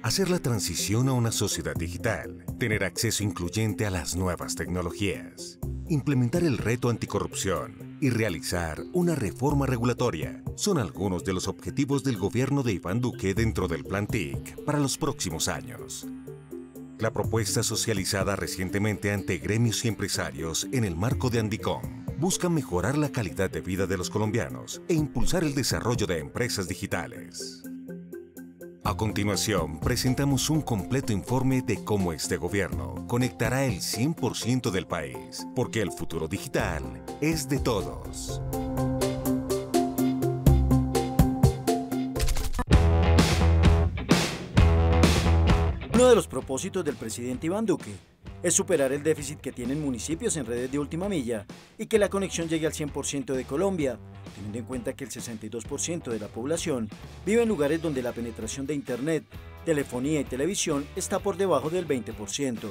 hacer la transición a una sociedad digital, tener acceso incluyente a las nuevas tecnologías, implementar el reto anticorrupción y realizar una reforma regulatoria son algunos de los objetivos del gobierno de Iván Duque dentro del Plan TIC para los próximos años. La propuesta socializada recientemente ante gremios y empresarios en el marco de Andicom busca mejorar la calidad de vida de los colombianos e impulsar el desarrollo de empresas digitales. A continuación, presentamos un completo informe de cómo este gobierno conectará el 100% del país, porque el futuro digital es de todos. Uno de los propósitos del presidente Iván Duque es superar el déficit que tienen municipios en redes de última milla y que la conexión llegue al 100% de Colombia, teniendo en cuenta que el 62% de la población vive en lugares donde la penetración de Internet, telefonía y televisión está por debajo del 20%.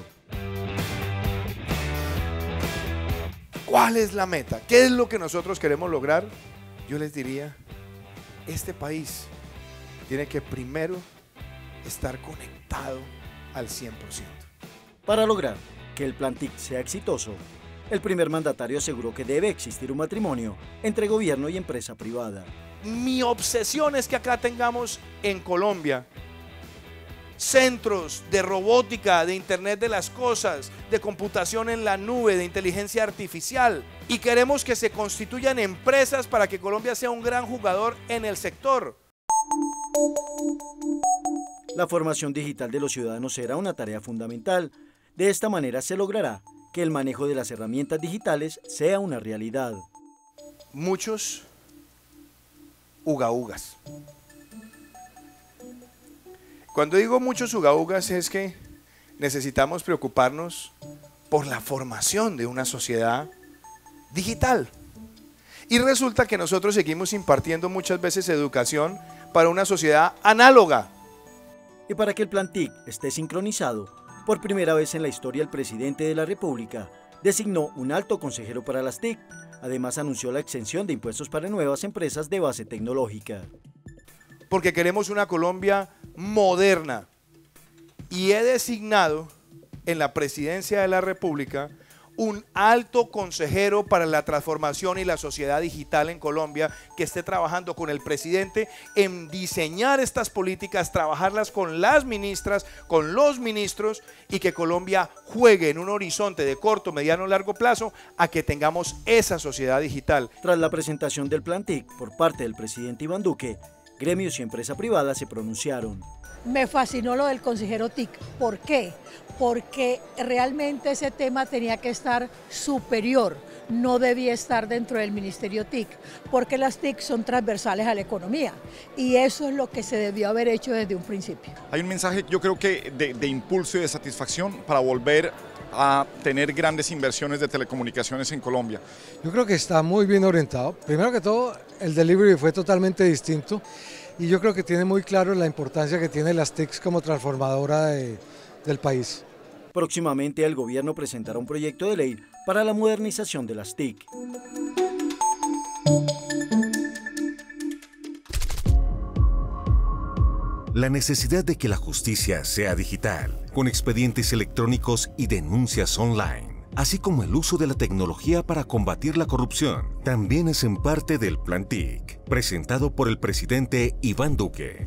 ¿Cuál es la meta? ¿Qué es lo que nosotros queremos lograr? Yo les diría, este país tiene que primero estar conectado al 100%. Para lograr que el Plan TIC sea exitoso, el primer mandatario aseguró que debe existir un matrimonio entre gobierno y empresa privada. Mi obsesión es que acá tengamos en Colombia centros de robótica, de Internet de las cosas, de computación en la nube, de inteligencia artificial. Y queremos que se constituyan empresas para que Colombia sea un gran jugador en el sector. La formación digital de los ciudadanos será una tarea fundamental. De esta manera se logrará que el manejo de las herramientas digitales sea una realidad. Muchos ugaúgas. Cuando digo muchos ugaúgas es que necesitamos preocuparnos por la formación de una sociedad digital. Y resulta que nosotros seguimos impartiendo muchas veces educación para una sociedad análoga. Y para que el Plan TIC esté sincronizado, por primera vez en la historia el presidente de la República designó un alto consejero para las TIC. Además anunció la exención de impuestos para nuevas empresas de base tecnológica. Porque queremos una Colombia moderna. Y he designado en la presidencia de la República un alto consejero para la transformación y la sociedad digital en Colombia que esté trabajando con el presidente en diseñar estas políticas, trabajarlas con las ministras, con los ministros y que Colombia juegue en un horizonte de corto, mediano, largo plazo a que tengamos esa sociedad digital. Tras la presentación del Plan TIC por parte del presidente Iván Duque, gremios y empresa privada se pronunciaron. Me fascinó lo del consejero TIC. ¿Por qué? Porque realmente ese tema tenía que estar superior, no debía estar dentro del Ministerio TIC, porque las TIC son transversales a la economía y eso es lo que se debió haber hecho desde un principio. Hay un mensaje, yo creo que de impulso y de satisfacción para volver a tener grandes inversiones de telecomunicaciones en Colombia. Yo creo que está muy bien orientado. Primero que todo, el delivery fue totalmente distinto y yo creo que tiene muy claro la importancia que tiene las TICs como transformadora del país. Próximamente el gobierno presentará un proyecto de ley para la modernización de las TIC. La necesidad de que la justicia sea digital, con expedientes electrónicos y denuncias online, así como el uso de la tecnología para combatir la corrupción, también es en parte del Plan TIC, presentado por el presidente Iván Duque.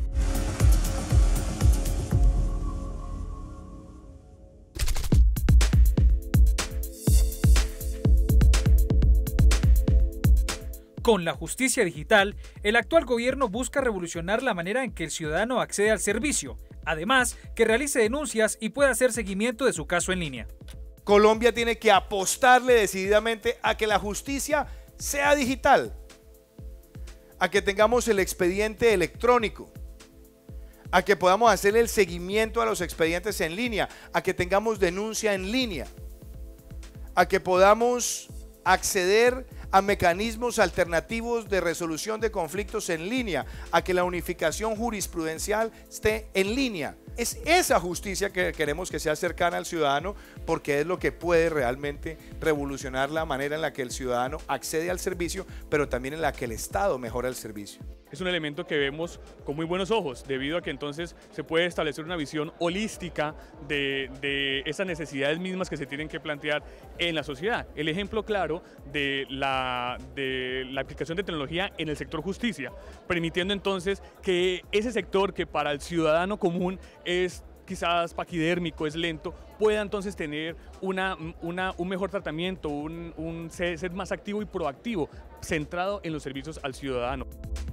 Con la justicia digital, el actual gobierno busca revolucionar la manera en que el ciudadano accede al servicio, además que realice denuncias y pueda hacer seguimiento de su caso en línea. Colombia tiene que apostarle decididamente a que la justicia sea digital, a que tengamos el expediente electrónico, a que podamos hacer el seguimiento a los expedientes en línea, a que tengamos denuncia en línea, a que podamos acceder a mecanismos alternativos de resolución de conflictos en línea, a que la unificación jurisprudencial esté en línea. Es esa justicia que queremos que sea cercana al ciudadano, porque es lo que puede realmente revolucionar la manera en la que el ciudadano accede al servicio, pero también en la que el Estado mejora el servicio. es un elemento que vemos con muy buenos ojos, debido a que entonces se puede establecer una visión holística de esas necesidades mismas que se tienen que plantear en la sociedad. El ejemplo claro de la aplicación de tecnología en el sector justicia, permitiendo entonces que ese sector que para el ciudadano común es quizás paquidérmico, es lento, pueda entonces tener un mejor tratamiento, ser más activo y proactivo, centrado en los servicios al ciudadano.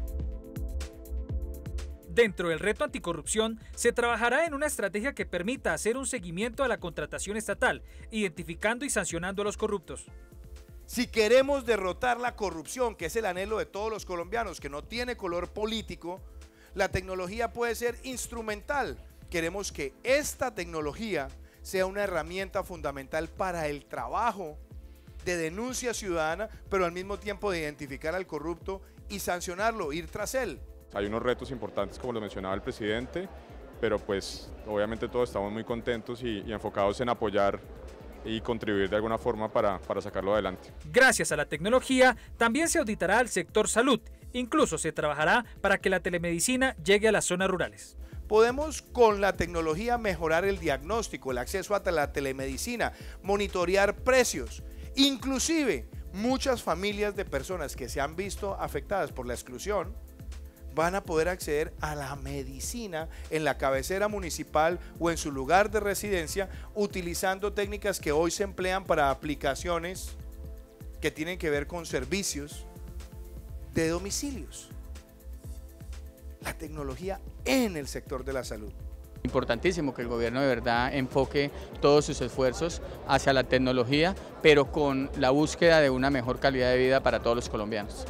Dentro del reto anticorrupción, se trabajará en una estrategia que permita hacer un seguimiento a la contratación estatal, identificando y sancionando a los corruptos. Si queremos derrotar la corrupción, que es el anhelo de todos los colombianos, que no tiene color político, la tecnología puede ser instrumental. Queremos que esta tecnología sea una herramienta fundamental para el trabajo de denuncia ciudadana, pero al mismo tiempo de identificar al corrupto y sancionarlo, ir tras él. Hay unos retos importantes, como lo mencionaba el presidente, pero pues obviamente todos estamos muy contentos y enfocados en apoyar y contribuir de alguna forma para sacarlo adelante. Gracias a la tecnología, también se auditará al sector salud. Incluso se trabajará para que la telemedicina llegue a las zonas rurales. Podemos con la tecnología mejorar el diagnóstico, el acceso a la telemedicina, monitorear precios. Inclusive, muchas familias de personas que se han visto afectadas por la exclusión van a poder acceder a la medicina en la cabecera municipal o en su lugar de residencia, utilizando técnicas que hoy se emplean para aplicaciones que tienen que ver con servicios de domicilios. La tecnología en el sector de la salud. Importantísimo que el gobierno de verdad enfoque todos sus esfuerzos hacia la tecnología, pero con la búsqueda de una mejor calidad de vida para todos los colombianos.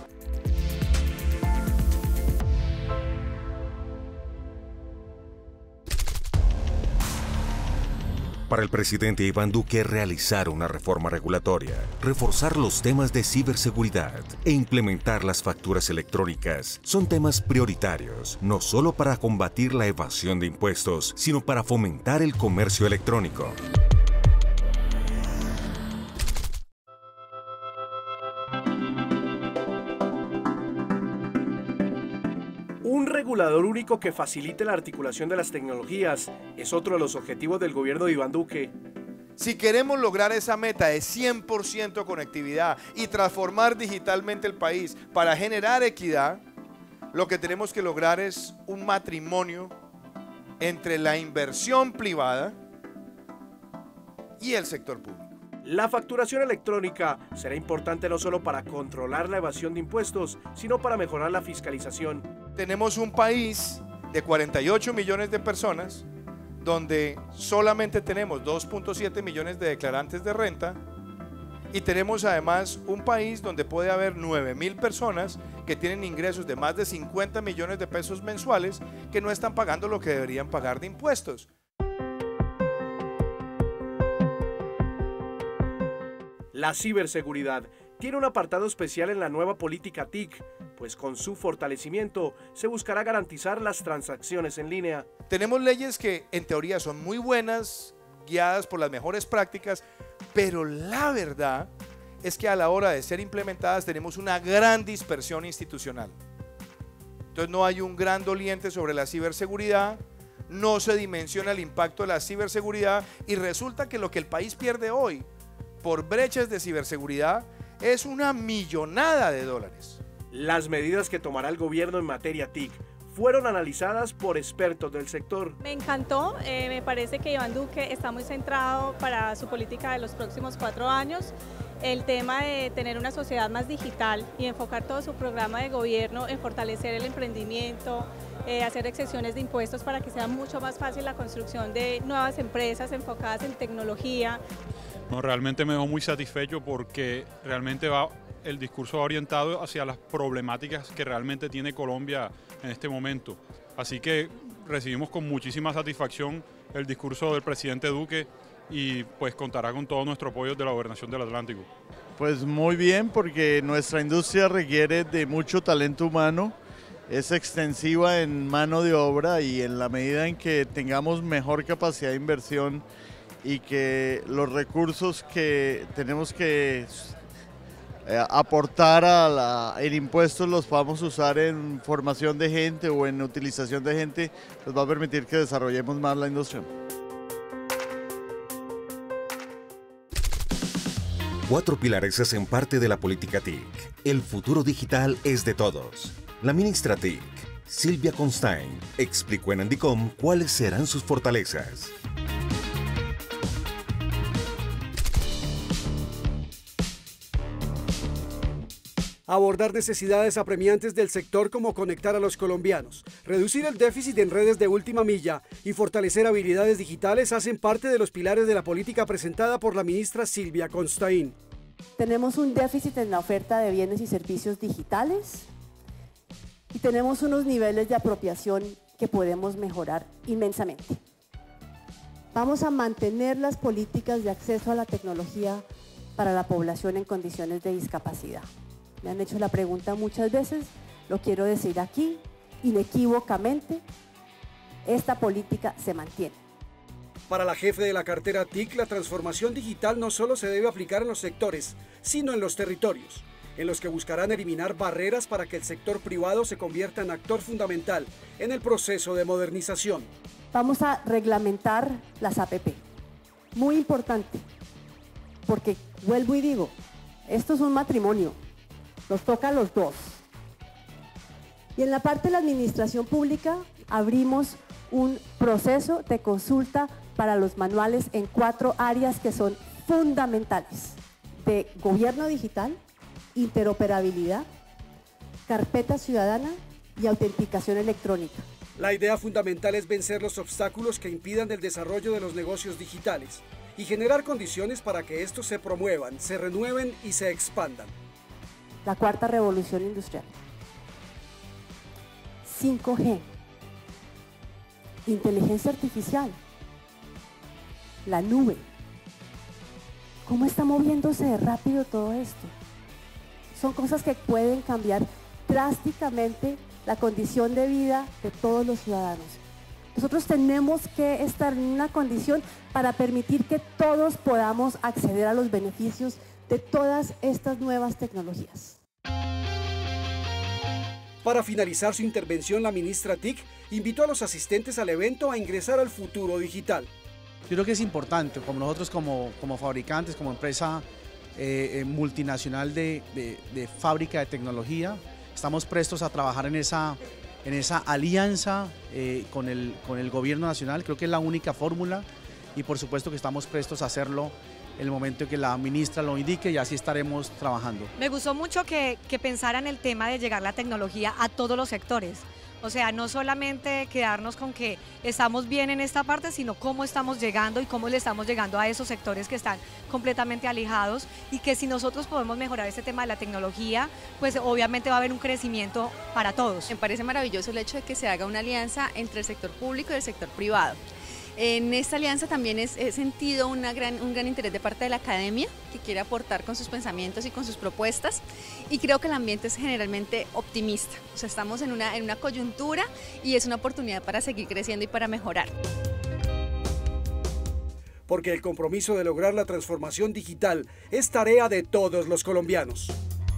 Para el presidente Iván Duque, realizar una reforma regulatoria, reforzar los temas de ciberseguridad e implementar las facturas electrónicas son temas prioritarios, no solo para combatir la evasión de impuestos, sino para fomentar el comercio electrónico. Un regulador único que facilite la articulación de las tecnologías es otro de los objetivos del gobierno de Iván Duque. Si queremos lograr esa meta de 100% conectividad y transformar digitalmente el país para generar equidad, lo que tenemos que lograr es un matrimonio entre la inversión privada y el sector público. La facturación electrónica será importante no solo para controlar la evasión de impuestos, sino para mejorar la fiscalización. Tenemos un país de 48 millones de personas donde solamente tenemos 2.7 millones de declarantes de renta y tenemos además un país donde puede haber 9.000 personas que tienen ingresos de más de 50 millones de pesos mensuales que no están pagando lo que deberían pagar de impuestos. La ciberseguridad tiene un apartado especial en la nueva política TIC, pues con su fortalecimiento se buscará garantizar las transacciones en línea. Tenemos leyes que en teoría son muy buenas, guiadas por las mejores prácticas, pero la verdad es que a la hora de ser implementadas tenemos una gran dispersión institucional. Entonces no hay un gran doliente sobre la ciberseguridad, no se dimensiona el impacto de la ciberseguridad y resulta que lo que el país pierde hoy por brechas de ciberseguridad es una millonada de dólares. Las medidas que tomará el gobierno en materia TIC fueron analizadas por expertos del sector. Me encantó, me parece que Iván Duque está muy centrado para su política de los próximos 4 años. El tema de tener una sociedad más digital y enfocar todo su programa de gobierno en fortalecer el emprendimiento, hacer exenciones de impuestos para que sea mucho más fácil la construcción de nuevas empresas enfocadas en tecnología. No, realmente me veo muy satisfecho porque realmente el discurso va orientado hacia las problemáticas que realmente tiene Colombia en este momento. Así que recibimos con muchísima satisfacción el discurso del presidente Duque y pues contará con todo nuestro apoyo de la Gobernación del Atlántico. Pues muy bien, porque nuestra industria requiere de mucho talento humano, es extensiva en mano de obra y en la medida en que tengamos mejor capacidad de inversión y que los recursos que tenemos que aportar en impuestos los podamos usar en formación de gente o en utilización de gente, nos va a permitir que desarrollemos más la industria. 4 pilares hacen parte de la política TIC. El futuro digital es de todos. La ministra TIC, Silvia Constaín, explicó en Andicom cuáles serán sus fortalezas. Abordar necesidades apremiantes del sector como conectar a los colombianos, reducir el déficit en redes de última milla y fortalecer habilidades digitales hacen parte de los pilares de la política presentada por la ministra Silvia Constaín. Tenemos un déficit en la oferta de bienes y servicios digitales y tenemos unos niveles de apropiación que podemos mejorar inmensamente. Vamos a mantener las políticas de acceso a la tecnología para la población en condiciones de discapacidad. Me han hecho la pregunta muchas veces, lo quiero decir aquí, inequívocamente, esta política se mantiene. Para la jefe de la cartera TIC, la transformación digital no solo se debe aplicar en los sectores, sino en los territorios, en los que buscarán eliminar barreras para que el sector privado se convierta en actor fundamental en el proceso de modernización. Vamos a reglamentar las APP, muy importante, porque vuelvo y digo, esto es un matrimonio. Nos toca a los dos. Y en la parte de la administración pública abrimos un proceso de consulta para los manuales en 4 áreas que son fundamentales: de gobierno digital, interoperabilidad, carpeta ciudadana y autenticación electrónica. La idea fundamental es vencer los obstáculos que impidan el desarrollo de los negocios digitales y generar condiciones para que estos se promuevan, se renueven y se expandan. La 4ª revolución industrial. 5G. Inteligencia artificial. La nube. ¿Cómo está moviéndose de rápido todo esto? Son cosas que pueden cambiar drásticamente la condición de vida de todos los ciudadanos. Nosotros tenemos que estar en una condición para permitir que todos podamos acceder a los beneficios de todas estas nuevas tecnologías. Para finalizar su intervención, la ministra TIC invitó a los asistentes al evento a ingresar al futuro digital. Yo creo que es importante, como nosotros como fabricantes, como empresa multinacional de fábrica de tecnología, estamos prestos a trabajar en esa alianza con el gobierno nacional. Creo que es la única fórmula y por supuesto que estamos prestos a hacerlo el momento en que la ministra lo indique y así estaremos trabajando. Me gustó mucho que pensaran el tema de llegar la tecnología a todos los sectores. O sea, no solamente quedarnos con que estamos bien en esta parte, sino cómo estamos llegando y cómo le estamos llegando a esos sectores que están completamente alejados y que si nosotros podemos mejorar este tema de la tecnología, pues obviamente va a haber un crecimiento para todos. Me parece maravilloso el hecho de que se haga una alianza entre el sector público y el sector privado. En esta alianza también he sentido un gran interés de parte de la academia que quiere aportar con sus pensamientos y con sus propuestas y creo que el ambiente es generalmente optimista. O sea, estamos en una coyuntura y es una oportunidad para seguir creciendo y para mejorar. Porque el compromiso de lograr la transformación digital es tarea de todos los colombianos.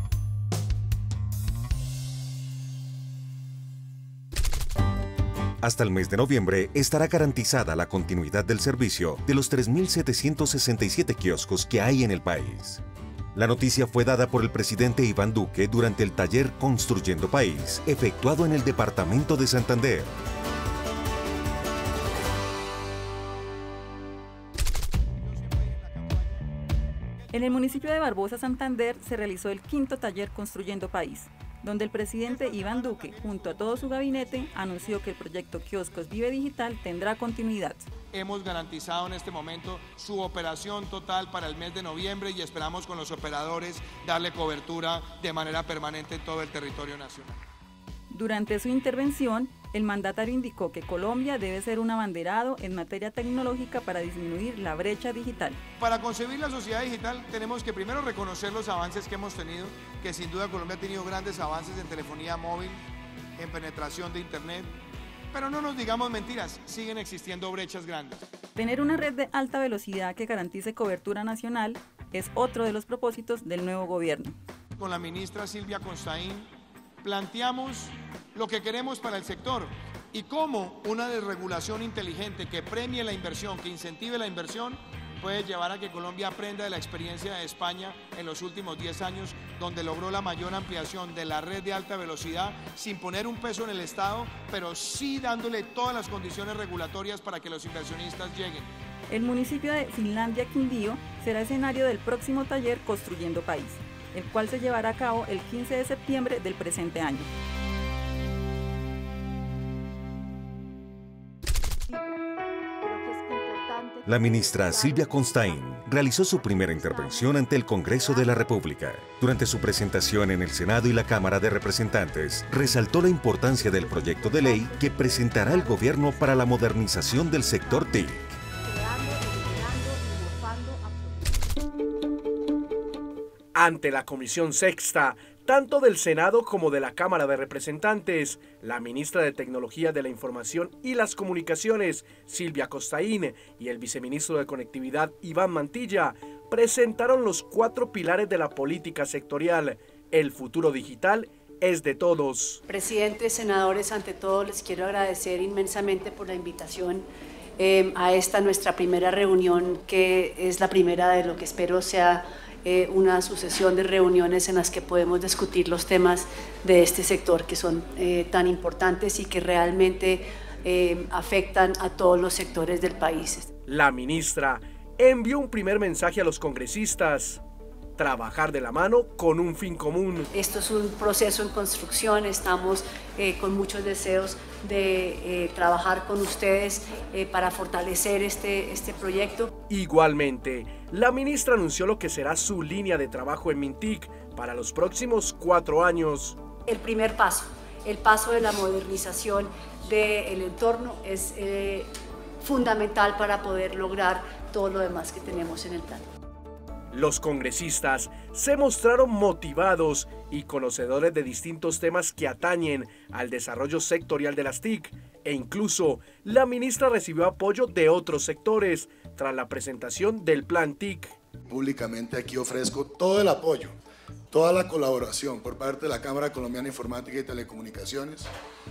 Hasta el mes de noviembre estará garantizada la continuidad del servicio de los 3.767 kioscos que hay en el país. La noticia fue dada por el presidente Iván Duque durante el taller Construyendo País, efectuado en el departamento de Santander. En el municipio de Barbosa, Santander, se realizó el 5º taller Construyendo País, donde el presidente Iván Duque, junto a todo su gabinete, anunció que el proyecto Kioscos Vive Digital tendrá continuidad. Hemos garantizado en este momento su operación total para el mes de noviembre y esperamos con los operadores darle cobertura de manera permanente en todo el territorio nacional. Durante su intervención, el mandatario indicó que Colombia debe ser un abanderado en materia tecnológica para disminuir la brecha digital. Para concebir la sociedad digital tenemos que primero reconocer los avances que hemos tenido, que sin duda Colombia ha tenido grandes avances en telefonía móvil, en penetración de internet, pero no nos digamos mentiras, siguen existiendo brechas grandes. Tener una red de alta velocidad que garantice cobertura nacional es otro de los propósitos del nuevo gobierno. con la ministra Silvia Costaín, planteamos lo que queremos para el sector y cómo una desregulación inteligente que premie la inversión, que incentive la inversión, puede llevar a que Colombia aprenda de la experiencia de España en los últimos 10 años, donde logró la mayor ampliación de la red de alta velocidad sin poner un peso en el Estado, pero sí dándole todas las condiciones regulatorias para que los inversionistas lleguen. El municipio de Finlandia Quindío será escenario del próximo taller Construyendo País, el cual se llevará a cabo el 15 de septiembre del presente año. La ministra Silvia Costaín realizó su primera intervención ante el Congreso de la República. Durante su presentación en el Senado y la Cámara de Representantes, resaltó la importancia del proyecto de ley que presentará el gobierno para la modernización del sector TIC. Ante la Comisión Sexta, tanto del Senado como de la Cámara de Representantes, la ministra de Tecnología de la Información y las Comunicaciones, Silvia Costaín, y el viceministro de Conectividad, Iván Mantilla, presentaron los 4 pilares de la política sectorial. El futuro digital es de todos. Presidentes, senadores, ante todo les quiero agradecer inmensamente por la invitación a esta nuestra primera reunión, que es la primera de lo que espero sea una sucesión de reuniones en las que podemos discutir los temas de este sector que son tan importantes y que realmente afectan a todos los sectores del país. La ministra envió un primer mensaje a los congresistas: trabajar de la mano con un fin común. Esto es un proceso en construcción, estamos con muchos deseos de trabajar con ustedes para fortalecer este proyecto. Igualmente, la ministra anunció lo que será su línea de trabajo en Mintic para los próximos 4 años. El primer paso, el paso de la modernización del entorno es fundamental para poder lograr todo lo demás que tenemos en el plan. Los congresistas se mostraron motivados y conocedores de distintos temas que atañen al desarrollo sectorial de las TIC, e incluso la ministra recibió apoyo de otros sectores tras la presentación del plan TIC. Públicamente aquí ofrezco todo el apoyo, toda la colaboración por parte de la Cámara Colombiana de Informática y Telecomunicaciones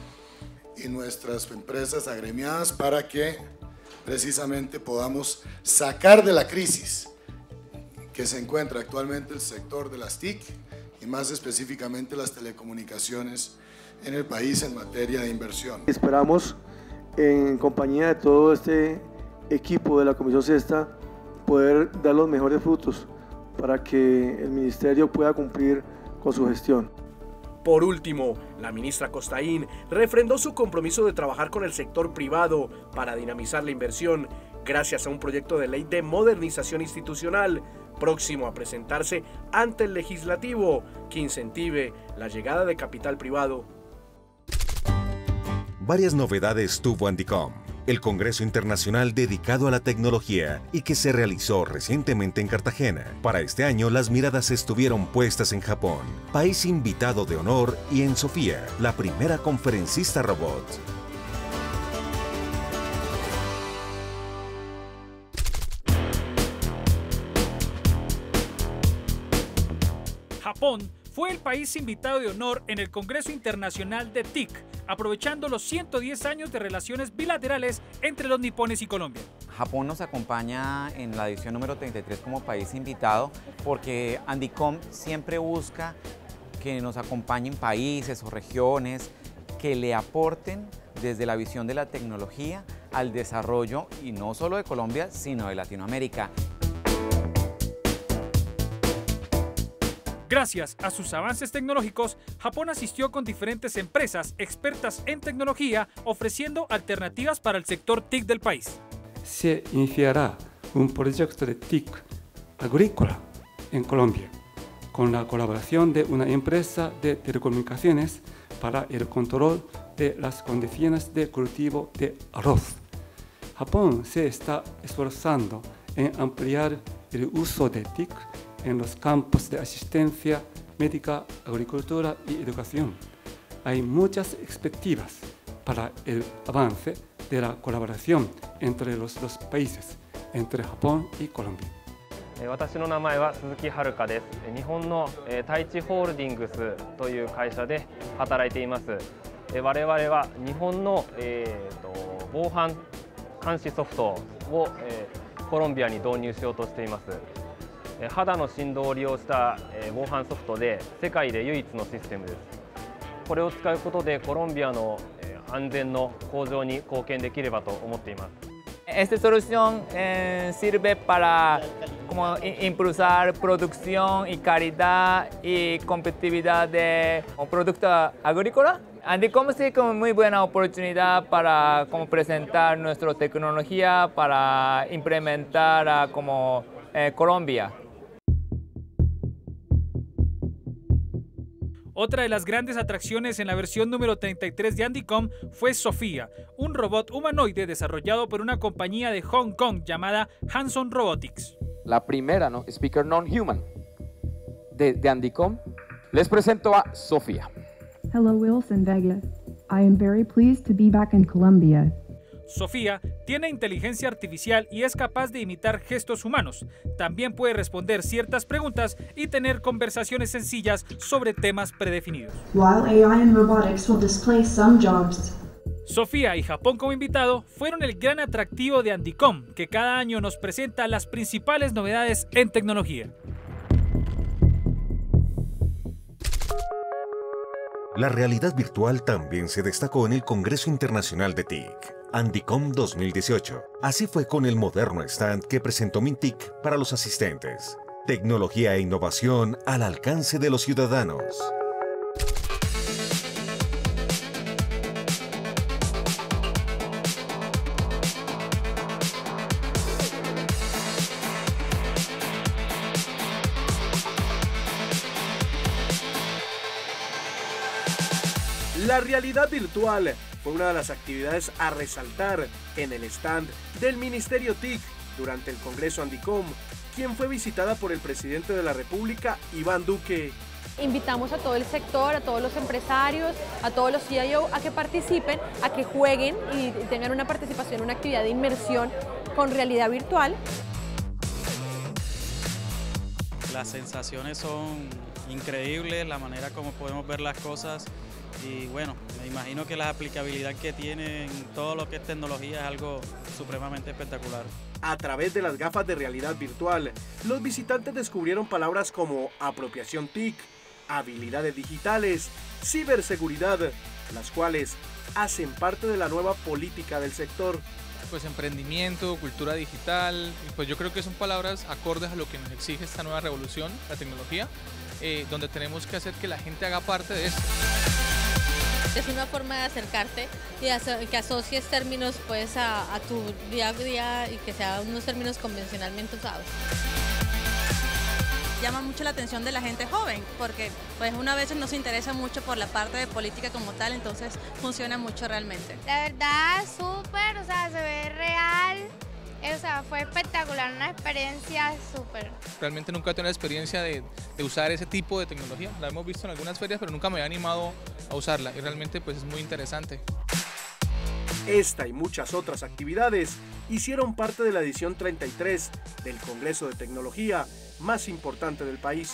y nuestras empresas agremiadas para que precisamente podamos sacar de la crisis que se encuentra actualmente el sector de las TIC y más específicamente las telecomunicaciones en el país en materia de inversión. Esperamos, en compañía de todo este equipo de la Comisión Sexta, poder dar los mejores frutos para que el Ministerio pueda cumplir con su gestión. Por último, la ministra Costaín refrendó su compromiso de trabajar con el sector privado para dinamizar la inversión gracias a un proyecto de ley de modernización institucional próximo a presentarse ante el legislativo que incentive la llegada de capital privado. Varias novedades tuvo Andicom, el Congreso Internacional dedicado a la tecnología y que se realizó recientemente en Cartagena. Para este año las miradas estuvieron puestas en Japón, país invitado de honor, y en Sofía, la primera conferencista robot. Japón fue el país invitado de honor en el Congreso Internacional de TIC, aprovechando los 110 años de relaciones bilaterales entre los nipones y Colombia. Japón nos acompaña en la edición número 33 como país invitado porque Andicom siempre busca que nos acompañen países o regiones que le aporten desde la visión de la tecnología al desarrollo, y no solo de Colombia, sino de Latinoamérica. Gracias a sus avances tecnológicos, Japón asistió con diferentes empresas expertas en tecnología, ofreciendo alternativas para el sector TIC del país. Se iniciará un proyecto de TIC agrícola en Colombia, con la colaboración de una empresa de telecomunicaciones para el control de las condiciones de cultivo de arroz. Japón se está esforzando en ampliar el uso de TIC en los campos de asistencia médica, agricultura y educación. Hay muchas expectativas para el avance de la colaboración entre los dos países, entre Japón y Colombia. 私の名前は鈴木遥です。日本の太一ホールディングスという会社で働いています。我々は日本の防犯監視ソフトをコロンビアに導入しようとしています。肌の振動を利用した防犯ソフトで世界で唯一のシステムです。これを使うことでコロンビアの安全の向上に貢献できればと思っています。 Esta solución sirve para impulsar producción y calidad y competitividad de productos agrícolas. Andicom sí como muy buena oportunidad para presentar nuestra tecnología para implementar a Colombia. Otra de las grandes atracciones en la versión número 33 de Andicom fue Sofía, un robot humanoide desarrollado por una compañía de Hong Kong llamada Hanson Robotics. La primera speaker non-human de Andicom. Les presento a Sofía. Hello, Wilson Vega. I am very pleased to be back in Colombia. Sofía tiene inteligencia artificial y es capaz de imitar gestos humanos. También puede responder ciertas preguntas y tener conversaciones sencillas sobre temas predefinidos. While AI and robotics will displace some jobs. Sofía y Japón como invitado fueron el gran atractivo de Andicom, que cada año nos presenta las principales novedades en tecnología. La realidad virtual también se destacó en el Congreso Internacional de TIC, Andicom 2018. Así fue con el moderno stand que presentó Mintic para los asistentes. Tecnología e innovación al alcance de los ciudadanos. La realidad virtual fue una de las actividades a resaltar en el stand del Ministerio TIC durante el Congreso Andicom, quien fue visitada por el presidente de la República, Iván Duque. Invitamos a todo el sector, a todos los empresarios, a todos los CIO a que participen, a que jueguen y tengan una participación en una actividad de inmersión con realidad virtual. Las sensaciones son increíbles, la manera como podemos ver las cosas. Y bueno, me imagino que la aplicabilidad que tiene en todo lo que es tecnología es algo supremamente espectacular. A través de las gafas de realidad virtual, los visitantes descubrieron palabras como apropiación TIC, habilidades digitales, ciberseguridad, las cuales hacen parte de la nueva política del sector. Pues emprendimiento, cultura digital, pues yo creo que son palabras acordes a lo que nos exige esta nueva revolución, la tecnología, donde tenemos que hacer que la gente haga parte de esto. Es una forma de acercarte y que asocies términos pues a tu día a día y que sean unos términos convencionalmente usados. Llama mucho la atención de la gente joven porque pues una vez no se interesa mucho por la parte de política como tal, entonces funciona mucho realmente. La verdad súper, o sea, se ve real. O sea, fue espectacular, una experiencia súper. Realmente nunca he tenido la experiencia de usar ese tipo de tecnología. La hemos visto en algunas ferias, pero nunca me he animado a usarla y realmente pues es muy interesante. Esta y muchas otras actividades hicieron parte de la edición 33 del Congreso de Tecnología más importante del país.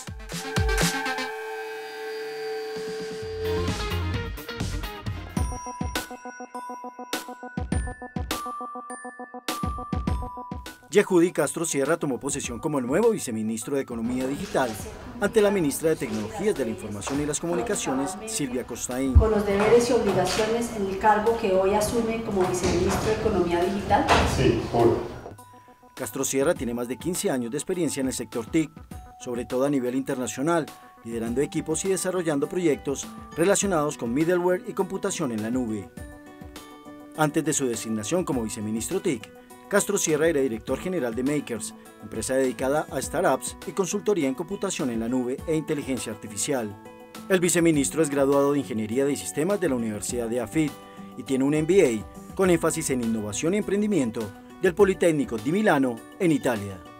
Yehudi Castro Sierra tomó posesión como el nuevo viceministro de Economía Digital ante la ministra de Tecnologías de la Información y las Comunicaciones, Silvia Costaín. Con los deberes y obligaciones en el cargo que hoy asume como viceministro de Economía Digital. Sí, juro. Castro Sierra tiene más de 15 años de experiencia en el sector TIC, sobre todo a nivel internacional, liderando equipos y desarrollando proyectos relacionados con middleware y computación en la nube. Antes de su designación como viceministro TIC, Castro Sierra era director general de Makers, empresa dedicada a startups y consultoría en computación en la nube e inteligencia artificial. El viceministro es graduado de Ingeniería de Sistemas de la Universidad de AFIT y tiene un MBA con énfasis en innovación y emprendimiento del Politécnico di Milano en Italia.